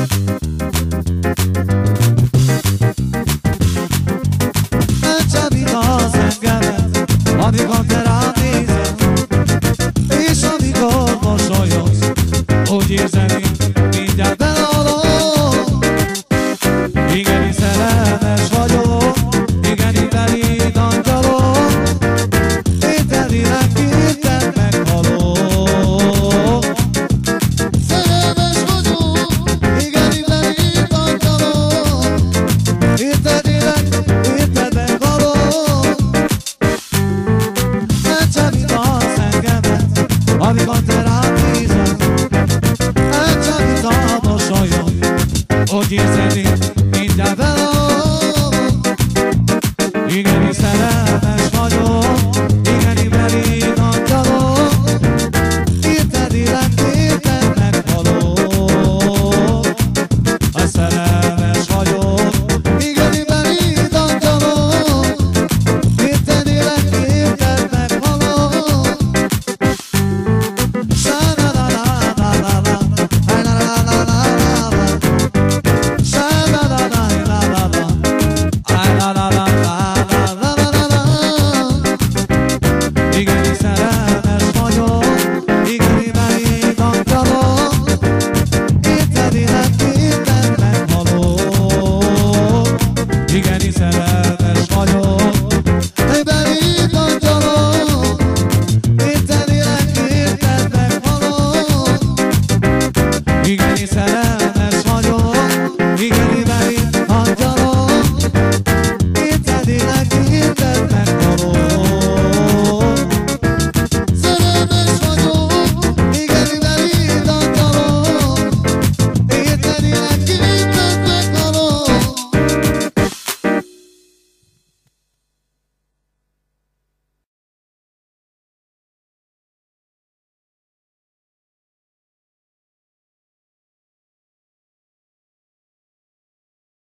Megcsábítasz engemet, amikor te rám nézel, és amikor mosolyogsz, úgy érzem én, mindjárt belalom. Igeni szerelmes vagyok, igeni beléd angyalok, ételileg kértem meghalok. Szerelmes vagyok, igeni beléd angyalok, Érted meghalok. Megcsábítasz engemet, amikor te rám nézel, megcsábít a mosolyod, hogy érzed én, mindjárt belalom. Igeni szerelmes vagyok, igeni beléd angyalok, értedileg meghalok. A szerelmes vagyok, igeni beléd angyalok, értedileg meghalok. Sa-la-la-la-la-la-la, ay-la-la-la-la-la-la, sa-la-la-la-la-la-la, ay-la-la-la-la-la-la-la. Igeni szerelmes vagyok, igeni beléd angyalok, értedileg meghalok. Igeni szerelmes vagyok, beléd angyalok, értedileg meghalok. Igeni szerelmes